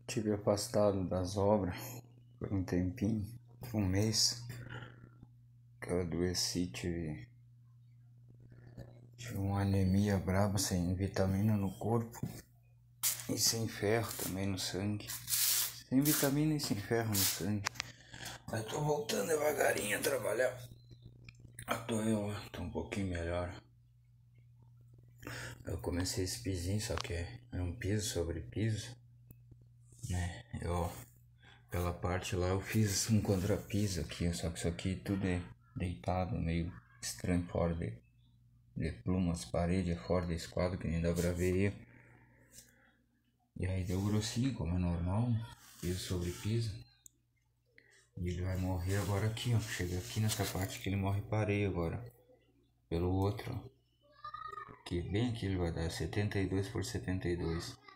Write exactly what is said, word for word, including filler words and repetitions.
Tive afastado das obras por um tempinho, um mês, que eu adoeci, tive, tive uma anemia braba, sem vitamina no corpo e sem ferro também no sangue. Sem vitamina e sem ferro no sangue. Mas tô voltando devagarinho a trabalhar. Ah, tô eu, tô um pouquinho melhor. Eu comecei esse pisinho, só que é um piso sobre piso, né? Eu, pela parte lá, eu fiz um contrapiso aqui, só que isso aqui tudo é deitado, meio estranho, fora de, de plumas, parede, fora desse quadro que nem dá pra ver eu. E aí deu grossinho, como é normal, piso sobre piso. E ele vai morrer agora aqui, ó. Chega aqui nessa parte que ele morre pareio agora. Pelo outro, ó. Que bem aqui ele vai dar setenta e dois por setenta e dois.